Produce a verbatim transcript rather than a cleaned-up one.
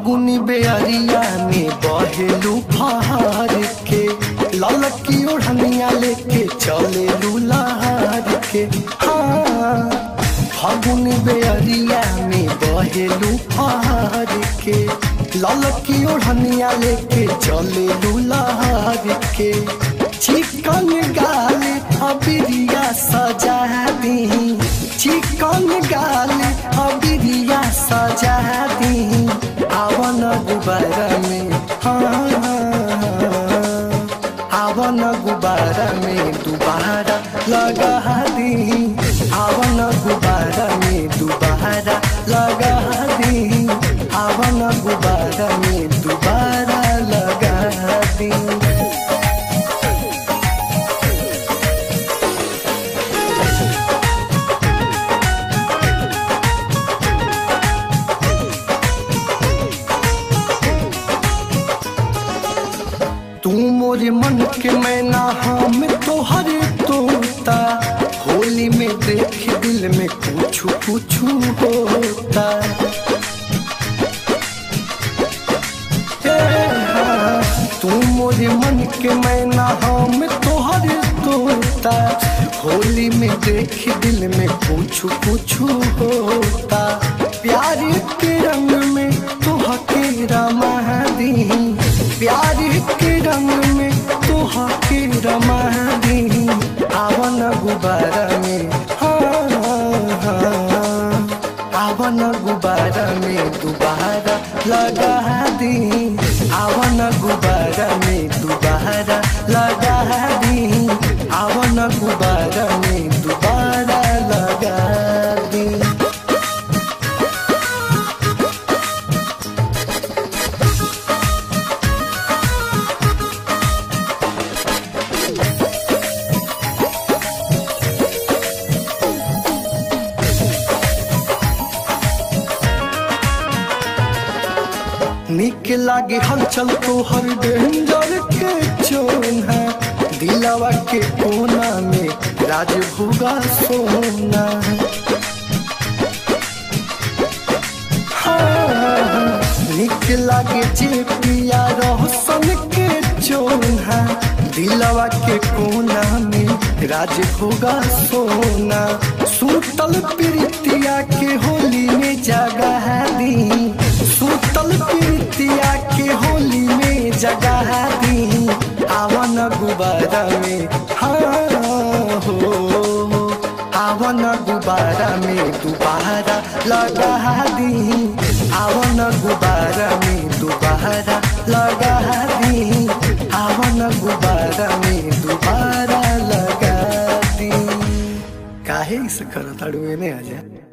फागुनी बेअरिया में बहेलू फहार के, ललकी ओढ़निया लेके चले लुलहार के। हाँ फागुनी बेअरिया में बहेलू फहार के, ललकी ओढ़निया लेके चले लुलहार के। चिकन गाल अबिरिया सजा दी, चिकन गाल अबिरिया सजा दी, आवन गुब्बारा में। हाँ आवन गुब्बारा में दोबारा लगा दी, आवन गुब्बारा में दोबारा लगा दी, आवन गुब्बारा में दोबारा लगा दी। तू मोरे मन के मैना हम तोहर तोता, होली में देख दिल में कुछ कुछ होता। तू मोरे मन के मैना हम तोहर तोता, होली में देख दिल में कुछ कुछ होता। प्यार के रंग में तोह के रमा दी, प्यार के रंग में तोह के रमा दी, आवन गुब्बारा में। हाँ हाँ आवन गुब्बारा में दोबारा लगा दी, आवन गुब्बारा में दोबारा लगा दी, आवन गुब्बारा में दोबारा लगा दी। निक लागे हलचल तोहर डेंजर के चोना, दिलवा के कोना में राज भोगा सोना। हाँ निक लागे जे पिया रोशन के चोना, दिलवा के कोना में राज भोगा सोना। सूतल प्रीतिया के होली में जगा दी, सूतल प्रीतिया के होली में जगा दी, आवन गुब्बारा में। हाँ हो आवन गुब्बारा में दोबारा लगा दी, आवन गुब्बारा में दोबारा लगा दी, आवन गुब्बारा में दोबारा लगा दी। काहे इसे करत अड़ुए ने आजा।